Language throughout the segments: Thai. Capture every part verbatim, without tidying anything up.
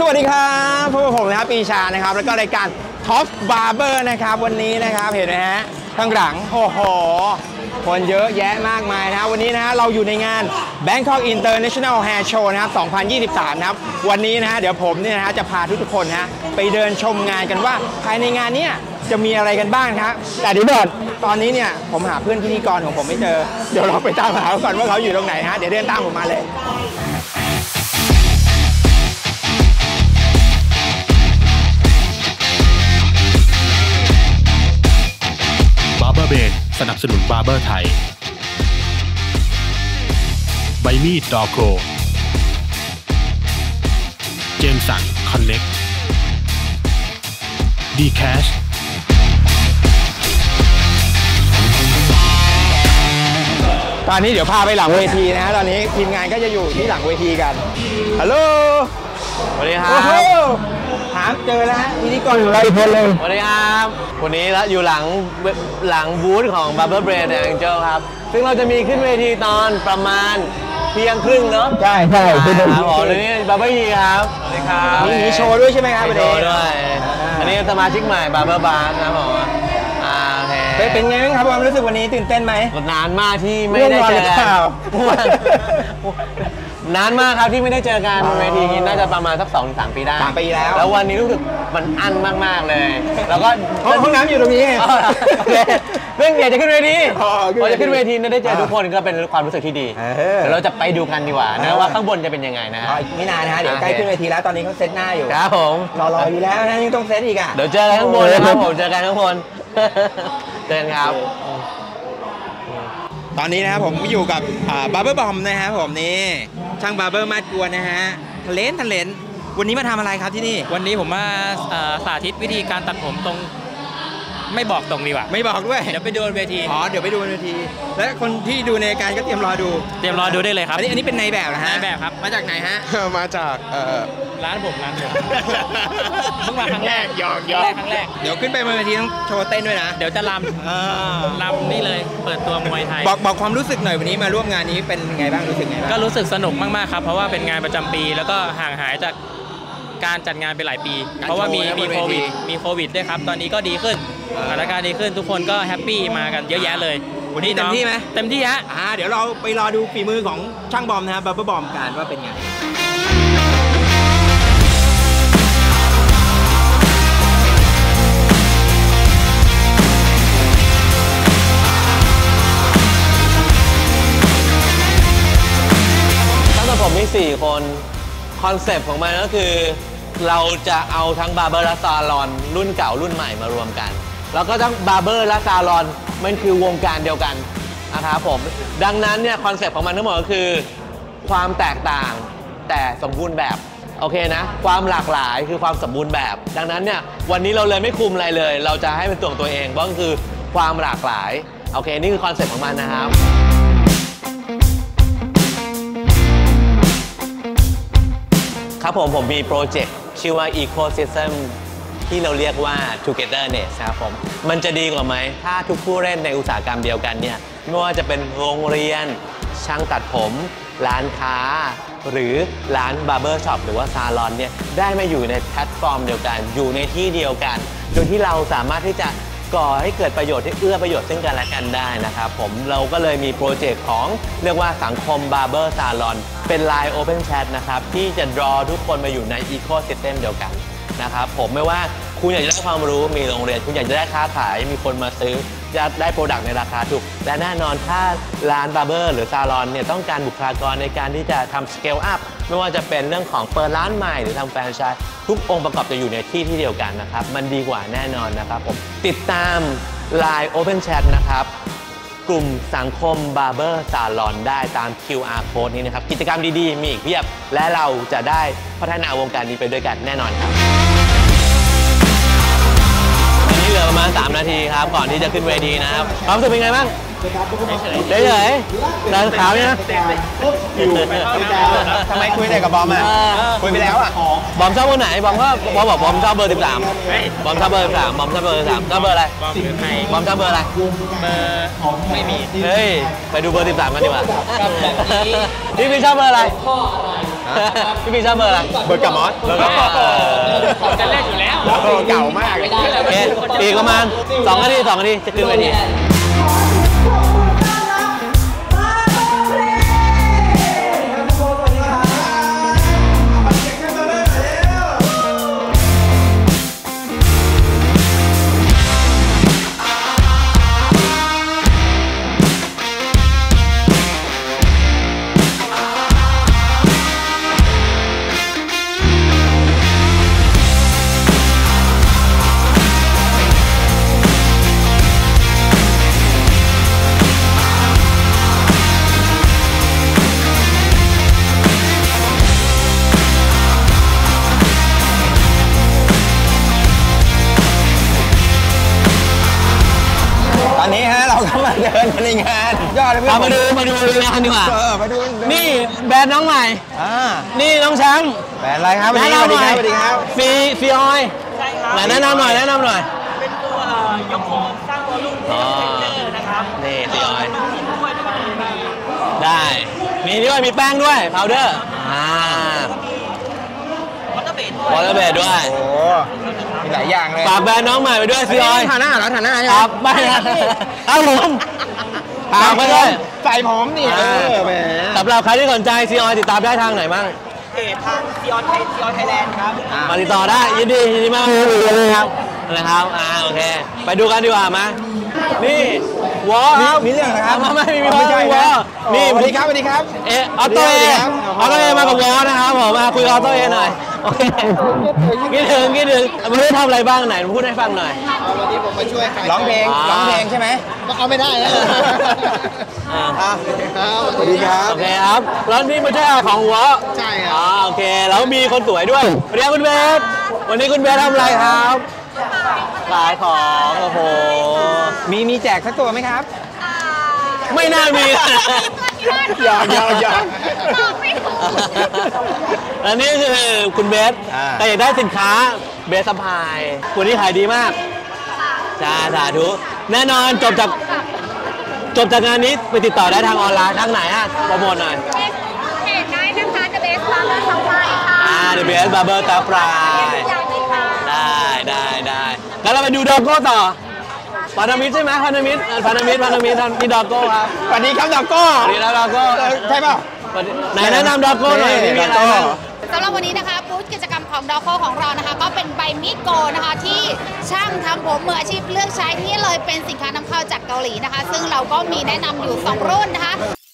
สวัสดีครับพวกผมนะครับปีชานะครับแล้วก็รายการ Top Barber นะครับวันนี้นะครับเห็นไหมฮะข้างหลังโอ้โหคนเยอะแยะมากมายนะครับวันนี้นะฮะเราอยู่ในงาน Bangkok International Hair Show นะครับสองพันยี่สิบสามนะครับวันนี้นะฮะเดี๋ยวผมเนี่ยนะฮะจะพาทุกๆคนนะไปเดินชมงานกันว่าภายในงานเนี้ยจะมีอะไรกันบ้างครับแต่เดี๋ยวก่อนตอนนี้เนี่ยผมหาเพื่อนพิธีกรของผมไม่เจอเดี๋ยวเราไปตามหาก่อนว่าเขาอยู่ตรงไหนฮะเดี๋ยวเดินตามผมมาเลยบาร์เบอร์เบนสนับสนุนบาร์เบอร์ไทยใบมีดดอโกเจมสันคอนเน็กดีแคชตอนนี้เดี๋ยวพาไปหลังเวทีนะฮะตอนนี้ทีมงานก็จะอยู่ที่หลังเวทีกันฮัลโหลสวัสดีครับถามเจอแล้วฮะพิธีกรอยู่ไรคนเลยสวัสดีครับวันนี้แล้วอยู่หลังหลังบูธของ Barber Brain Angel ครับซึ่งเราจะมีขึ้นเวทีตอนประมาณเที่ยงครึ่งเนาะใช่ใช่คือครับอ๋อแล้วนี่ Barber Yi ครับสวัสดีครับมีมีโชว์ด้วยใช่ไหมครับมีโชว์ด้วยอันนี้สมาชิกใหม่ Barber Bar นะครับผมอ่าโอเคเป็นไงบ้างครับความรู้สึกวันนี้ตื่นเต้นไหมนานมากที่ไม่ได้เจอกันนานมากครับที่ไม่ได้เจอกันเวทีนี้น่าจะประมาณสักสองถึงสามปีได้สามปีแล้วแล้ววันนี้รู้สึกมันอั้นมากๆเลยแล้วก็ห้องน้ำอยู่ตรงนี้เรื่องอยากจะขึ้นเวทีพอจะขึ้นเวทีได้เจอทุกคนก็เป็นความรู้สึกที่ดีเดี๋ยวเราจะไปดูกันดีกว่านะว่าข้างบนจะเป็นยังไงนะไม่นานนะฮะเดี๋ยวใกล้ขึ้นเวทีแล้วตอนนี้เขาเซตหน้าอยู่ครับผมรอๆอยู่แล้วนะยังต้องเซตอีกอ่ะเดี๋ยวเจอกันข้างบนนะครับผมเจอกันข้างบนเจอกันครับตอนนี้นะครับผมอยู่กับบาร์เบอร์บอมนะครับผมนี่ช่างบาร์เบอร์มาดกวนนะฮะทะเลนทะเลนวันนี้มาทำอะไรครับที่นี่วันนี้ผมมาสาธิตวิธีการตัดผมตรงไม่บอกตรงดีกว่าไม่บอกด้วยเดี๋ยวไปดูบนเวทีอ๋อเดี๋ยวไปดูบนเวทีและคนที่ดูในการก็เตรียมรอดูเตรียมรอดูได้เลยครับอันนี้อันนี้เป็นนายแบบนะฮะนายแบบครับมาจากไหนฮะมาจากร้านผมร้านผมเพิ่งมาครั้งแรกหยอกหยอกครั้งแรกเดี๋ยวขึ้นไปบนเวทีต้องโชว์เต้นด้วยนะเดี๋ยวจะรำรำนี่เลยเปิดตัวมวยไทยบอกบอกความรู้สึกหน่อยวันนี้มาร่วมงานนี้เป็นไงบ้างรู้สึกไงบ้างก็รู้สึกสนุกมากๆครับเพราะว่าเป็นงานประจำปีแล้วก็ห่างหายจากการจัดงานไปหลายปีเพราะว่ามีมีโควิดมีโควิดด้วยครับตอนนี้ก็ดีขึ้นสถานการณ์ดีขึ้นทุกคนก็แฮปปี้มากันเยอะแยะเลยวันนี้เต็มที่ไหมเต็มที่ฮะอ่าเดี๋ยวเราไปรอดูฝีมือของช่างบอมนะครับบับเบิ้ลบอมกันว่าเป็นไงตั้งแต่ผมมีสี่คนคอนเซปต์ของมันก็คือเราจะเอาทั้งบาร์เบอร์และซาลอนรุ่นเก่ารุ่นใหม่มารวมกันแล้วก็ทั้งบาร์เบอร์และซาลอนมันคือวงการเดียวกันนะครับผมดังนั้นเนี่ยคอนเซปต์ของมันทั้งหมดก็คือความแตกต่างแต่สมบูรณ์แบบโอเคนะความหลากหลายคือความสมบูรณ์แบบดังนั้นเนี่ยวันนี้เราเลยไม่คุมอะไรเลยเราจะให้เป็นตัวของตัวเองเพราะก็คือความหลากหลายโอเคนี่คือคอนเซปต์ของมันนะครับครับผมผมมีโปรเจกต์ชื่อว่า Ecosystem ที่เราเรียกว่า Togetherness ครับผมมันจะดีกว่าไหมถ้าทุกผู้เล่นในอุตสาหกรรมเดียวกันเนี่ยไม่ว่าจะเป็นโรงเรียนช่างตัดผมร้านค้าหรือร้านบาร์เบอร์ช็อปหรือว่าซาลอนเนี่ยได้มาอยู่ในแพลตฟอร์มเดียวกันอยู่ในที่เดียวกันโดยที่เราสามารถที่จะก่อให้เกิดประโยชน์ที่เอื้อประโยชน์ซึ่งกันและกันได้นะครับผมเราก็เลยมีโปรเจกต์ของเรียกว่าสังคมบาร์เบอร์ซาลอนเป็น ไลน์ Open Chat นะครับที่จะ draw ทุกคนมาอยู่ใน Ecosystem เดียวกันนะครับผมไม่ว่าคุณอยากจะได้ความรู้มีโรงเรียนคุณอยากจะได้ค้าขายมีคนมาซื้อจะได้โปรดักต์ในราคาถูกและแน่นอนถ้าร้านบาร์เบอร์หรือซาลอนเนี่ยต้องการบุคลากรในการที่จะทำ scale up ไม่ว่าจะเป็นเรื่องของเปิดร้านใหม่หรือทำแฟรนไชส์ทุกองค์ประกอบจะอยู่ในที่ที่เดียวกันนะครับมันดีกว่าแน่นอนนะครับผมติดตาม ไลน์ Open Chat นะครับกลุ่มสังคมบาร์เบอร์ซาลอนได้ตาม คิว อาร์ Code นี้นะครับกิจกรรมดีๆมีอีกเพียบและเราจะได้พัฒนาวงการนี้ไปด้วยกันแน่นอนครับวันนี้เหลือประมาณสามนาทีครับก่อนที่จะขึ้นเวทีนะครับความรู้สึกเป็นไงบ้างเฉยเฉยๆร้านขาวเนี่ยนะทำไมคุยแต่กับบอมอ่ะคุยไปแล้วอ่ะบอมชอบเบอร์ไหนบอมก็บอมบอกบอมชอบเบอร์สิบสามบอมชอบเบอร์สิบสามบอมชอบเบอร์สิบสามชอบเบอร์อะไรบอมชอบเบอร์อะไรเบอร์ไม่มีเฮ้ยไปดูเบอร์สิบสามกันดีกว่าพี่พี่ชอบเบอร์อะไรพี่ปีชอบเบอร์อะไรเบอร์กับมอสเบอร์กับมอสกันเล่นอยู่แล้วโอ้เก่ามากโอเคปีกประมาณสองนาทีสองนาทีจะขึ้นไปทีตอนนี้ฮะเราก็มาเดินในงานยอดเลยเพื่อนมาดูมาดูงานดีกว่าเออมาดูนี่แบรนด์น้องใหม่อ่านี่น้องแชมป์แบรนด์อะไรครับวันแนะนี้สวัสนำหดีน่คอยรับสวัสดีครับฟรีฟรีออยล์ใช่ครับไหนแนะนำหน่อยแนะนำหน่อยเป็นตัวยกโครงสร้างวอลลุ่มอ๋อเทคเจอร์นะครับนี่ฟรีออยล์ด้วยแล้วก็มีได้ มีด้วยมีแป้งด้วยพาวเดอร์อ่าวอเตอร์เบดวอเตอร์เบดด้วยโอ้มีหลายอย่างเลยฝากแบรนด์น้องใหม่ไปด้วยฟรีออยล์ทาหน้าเหรอทาหน้าใช่ไหมครับไม่ครับครับผมฝากไปด้วยใส่ผมนี่เออแหมสำหรับใครที่สนใจซีออยติดตามได้ทางไหนบ้างเพจทางซีออนไทยซีออนไทยแลนด์ครับมาติดต่อได้ยินดียินดีมากครับนะครับอ่าโอเค ไปดูกันดีกว่ามานี่วอครับมีเรื่องนะครับไม่ไม่มีไม่ใช่วอนะนี่สวัสดีครับสวัสดีครับเออออโต้เอสวัสดีครับออโต้เอมากับวอนะครับผมมาคุยกับออโต้เอหน่อยโอเคคิดถึงคิดถึงวันนี้ทำอะไรบ้างไหนพูดให้ฟังหน่อยวันนี้ผมมาช่วยขายร้องเพลงอ่าร้องเพลงใช่ไหมเอาไม่ได้นะอ่าอ่ะครับสวัสดีครับโอเคครับแล้วนี่ไม่ใช่ของวอใช่คอ๋รัอบ โอเคแล้วมีคนสวยด้วยสวัสดีครับคุณเบสวันนี้คุณเบสทำอะไรครับขายของโอ้โหมีมีแจกสักตัวไหมครับไม่น่ามีหยอกหยอกหยอกอันนี้คือคุณเบสอ่าแต่อยากได้สินค้าเบสซัพพลายวันนี้ขายดีมากจ้าสาธุแน่นอนจบจากจบจากงานนี้ไปติดต่อได้ทางออนไลน์ทางไหนฮะโปรโมทหน่อยเพจได้นะคะ The Best Barber Supply ค่ะอ่า The Best Barber Supply อยากเลยค่ะได้ได้ได้แล้วเราไปดูดอกโก้ต่อพันธมิตรใช่ไหมพันธมิตรพันธมิตรพันธมิตรนี่ดอกโก้ครับสวัสดีครับดอกโก้สวัสดีครับดอกโก้เออใช่เปล่าไหนแนะนำดอกโก้หน่อยนี่มีอะไรบ้างสำหรับวันนี้นะคะบูธกิจกรรมของดอโคของเรานะคะ ก็เป็นใบมีดโกนะคะ ที่ช่างทำผมมืออาชีพเลือกใช้ที่เลยเป็นสินค้านำเข้าจากเกาหลีนะคะ ซึ่งเราก็มีแนะนำอยู่สองรุ่นนะคะ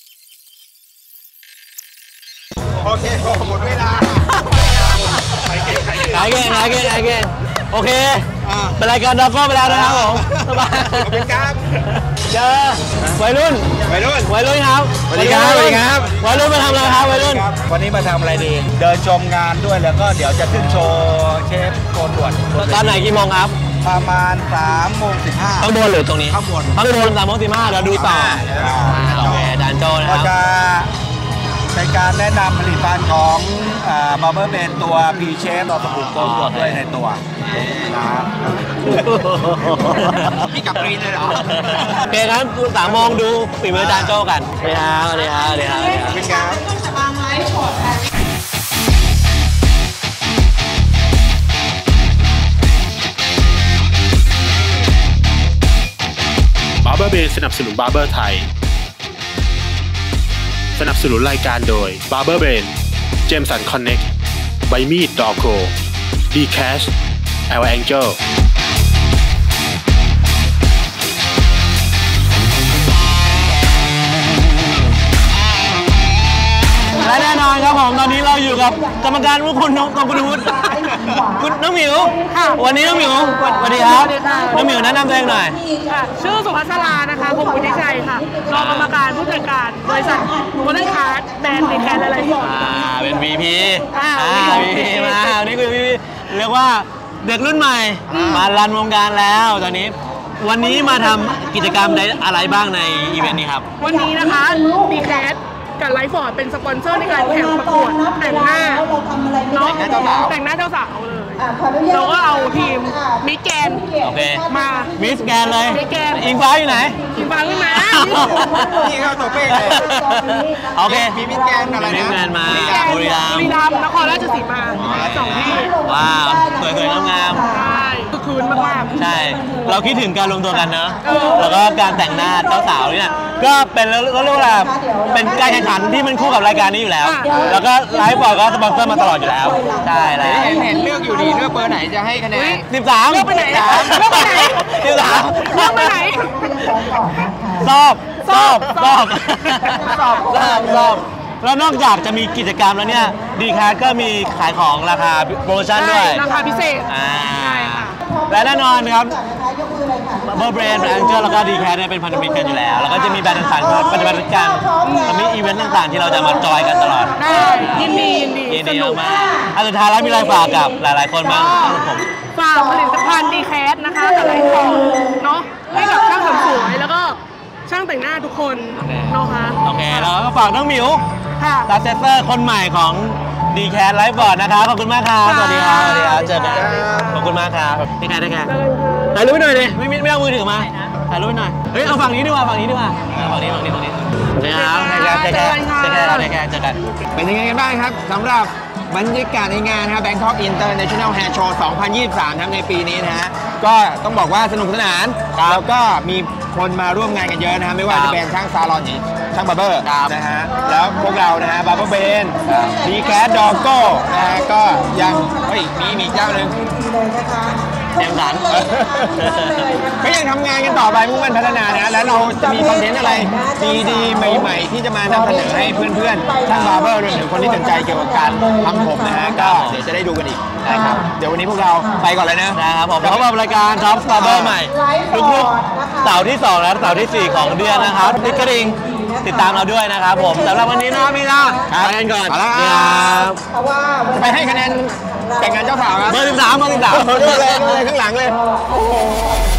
โอเคหมดเวลาขายเก่งขายเก่งขายเก่งโอเคอ่าเป็นรายการดอกโก้ไปแล้วนะครับผมสบายขอบคุณครับเจอวัยรุ่นไปรุ่นวัยรุ่นครับสวัสดีครับสวัสดีครับวัยรุ่นมาทำอะไรครับวัยรุ่นวันนี้มาทำอะไรดี เดินชมงานด้วยแล้วก็เดี๋ยวจะขึ้นโชว์เชฟโกนด่วนตอนไหนกี่โมงครับประมาณสามโมงสิบห้าข้างบนหรือตรงนี้ข้างบนข้างบนสามโมงสิบห้าเดี๋ยวดูต่ออ่าโอเคอาจารย์โจนะคก็รับจะเป็นการแนะนำผลิตภัณฑ์ของบาร์เบอร์เบนตัว P Shape เราสบู่โกนด่วนด้วยในตัวนะครับพี่กับกรีนเลยเหรอโอเคครับสามโมงดูฝีมืออาจารย์โจกันสวัสดีครับสวัสดีครับสวัสดีครับขอบคุณครับบาร์เบอร์เบนสนับสนุนบาร์เบอร์ไทย สนับสนุนรายการโดยบาร์เบอร์เบนเจมสันคอนเน็กใบมีดดอโกดีแคชแอลแองเจลและแน่นอนครับผมตอนนี้เราอยู่กับกรรมการผู้คุณน้องคุณวุฒิคุณน้องหมิววันนี้น้องหมิวสวัสดีครับน้องหมิวแนะนำตัวเองหน่อยค่ะชื่อสุภัสรานะคะคงวุฒิชัยค่ะรองกรรมการผู้จัดการบริษัทโมเดิร์นคาร์ดแบรนด์ในแคนหลายๆส่วนอ่าเป็น วี พีอ่าอ่า วี พี มาวันนี้คือ วี พี เรียกว่าเด็กรุ่นใหม่ มารันวงการแล้วตอนนี้ วันนี้มาทำกิจกรรมอะไรบ้างในอีเวนต์นี้ครับวันนี้นะคะมีแคสกับไลฟ์ฟอร์ดเป็นสปอนเซอร์ในการแข่งประกวดแต่งหน้าเนาะแต่งหน้าเจ้าสาวเลยเราก็เอาทีมมิสแกนโอเคมามิสแกนเลยมิสแกนอิงฟ้าอยู่ไหนทีมฟังขึ้นมานี่เขาตัวเป้งเลยโอเคมีมิสแกนอะไรนะมิสแกนมามิสแกนบุรีรัมบุย์รีรัมย์นครราชสีมาสองที่ว้าวสวยๆงามใช่คือคืนมากๆใช่ เราคิดถึงการรวมตัวกันเนอะเออแล้วก็การแต่งหน้าเจ้าสาวเนี่ยก็เป็นเรียกว่าเป็นการแข่งขันที่มันคู่กับรายการนี้อยู่แล้ว แล้วก็ไลฟ์บอร์ดก็สปอนเซอร์มาตลอดอยู่แล้ว ใช่แล้วเห็นเห็นเลือกอยู่ดีเลือกเบอร์ไหนจะให้คะแนนสิบสามเลือกไปไหนเลือกไปไหนสิบสามเลือกไปไหนชอบชอบชอบชอบชอบชอบแล้วนอกจากจะมีกิจกรรมแล้วเนี่ยดีแคสก็มีขายของราคาโปรโมชั่นด้วยราคาพิเศษอ่าใช่ค่ะและแน่นอนครับเบอร์เบรนด์แองเจิลแล้วก็ดีแคสเนี่ยเป็นพันธมิตรกันอยู่แล้ว แล้วก็จะมีแบรนด์ต่างๆปฏิบัติการแล้วมีอีเวนต์ต่างๆ ที่เราจะมาจอยกันตลอดได้ยินดียินดียินสดีนุกมากๆอันสุดท้ายแล้วมีอะไรฝากกับหลายๆคนบ้างครับผมฝากผลิตภัณฑ์ดีแคสนะคะกับไลฟ์ฟอร์ดเนาะให้กับช่างเสริมสวยแล้วก็ช่างแต่งหน้าทุกคนเนาะคะโอเคแล้วก็ฝากน้องหมิวค่ะลาเซเตอร์คนใหม่ของดีแคสไลฟ์บอร์ดนะครับขอบคุณมากครับสวัสดีครับสวัสดีครับเจอกันขอบคุณมากครับได้แค่ได้แค่ถ่ายรูปหน่อยดิไม่ไม่ไม่เอามือถือมาถ่ายรูปหน่อยเฮ้ยเอาฝั่งนี้ดีกว่าฝั่งนี้ดีกว่าเอาฝั่งนี้ฝั่งนี้ฝั่งนี้สวัสดีครับเจอกันเจอกันเจอกันเจอกันเป็นยังไงกันบ้างครับสำหรับบรรยากาศในงานนะครับ Bangkok International Hair Show สองพันยี่สิบสามนะครับในปีนี้นะฮะก็ต้องบอกว่าสนุกสนานแล้วก็มีคนมาร่วมงานกันเยอะนะครับไม่ว่าจะเป็นช่างซาลอนช่างบาร์เบอร์นะฮะแล้วพวกเรานะฮะบาร์เบอร์เบนดีแคสดอกโก้นะฮะก็ยังเฮ้ยมีมีเจ้าหนึ่งแจ่มสันก็ยังทำงานกันต่อไปมุ่งมั่นพัฒนานะแล้วเราจะมีคอนเทนต์อะไรดีๆใหม่ๆที่จะมานำเสนอให้เพื่อนๆช่างบาร์เบอร์รวมถึงคนที่สนใจเกี่ยวกับการทำผมนะฮะก็เดี๋ยวจะได้ดูกันอีกนะครับเดี๋ยววันนี้พวกเราไปก่อนเลยนะนะครับผมพบกับรายการท็อปสตาร์เบอร์ใหม่ทุกๆเสาร์ที่สองและเสาร์ที่สี่ของเดือนนะครับติดกระดิ่งติดตามเราด้วยนะครับผมสำหรับวันนี้นะพี่นะไปกันก่อนเอาละครับจะไปให้คะแนนแต่งงานเจ้าสาวครับเบอร์สิบสามเบอร์สิบสามดูเลยดูเลยข้างหลังเลยโอ้โห